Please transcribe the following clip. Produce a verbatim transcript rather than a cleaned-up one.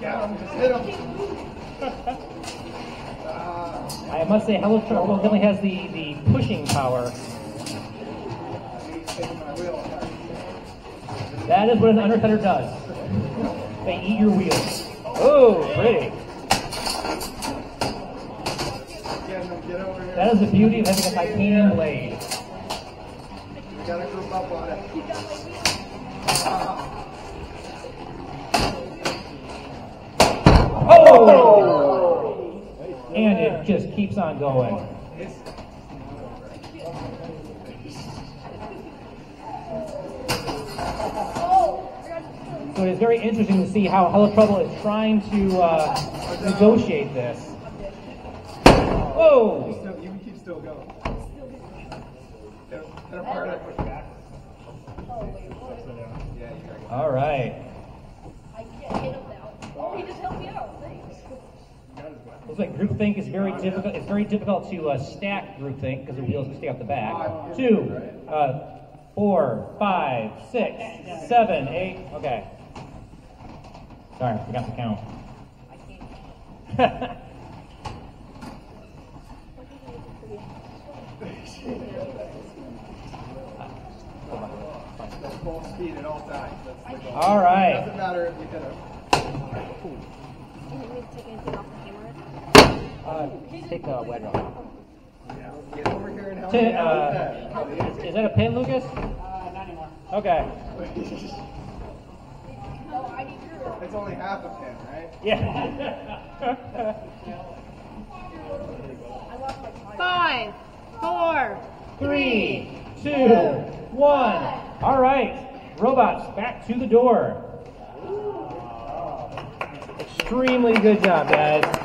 Get him, just hit him. I must say, Hello Trouble definitely has the, the pushing power. That is what an undercutter does. They eat your wheels. Oh, pretty. That is the beauty of having a titanium blade. You gotta group up on it. Oh! And it just keeps on going. So it's very interesting to see how Hello Trouble is trying to uh, negotiate this. Whoa! You can keep still going. Get a partner. All right. I can't hit him now. Oh, he just helped me out. Thanks. Looks like Groupthink is very difficult. It's very difficult to uh, stack Groupthink because the wheels can stay off the back. Two, uh, four, five, six, seven, eight. Okay. Sorry, I forgot to count. I can't. That's full speed at all times. That's the goal. All right. It doesn't matter if you hit him. Take anything off the camera? Uh, take the wedge off. Yeah. Get over here and help T me uh, out with that. Is that a pin, Lucas? Uh, not anymore. Okay. No, I need your. It's only half a pin, right? Yeah. Five, four, Three, two, one. All right. Robots, back to the door. Extremely good job, guys.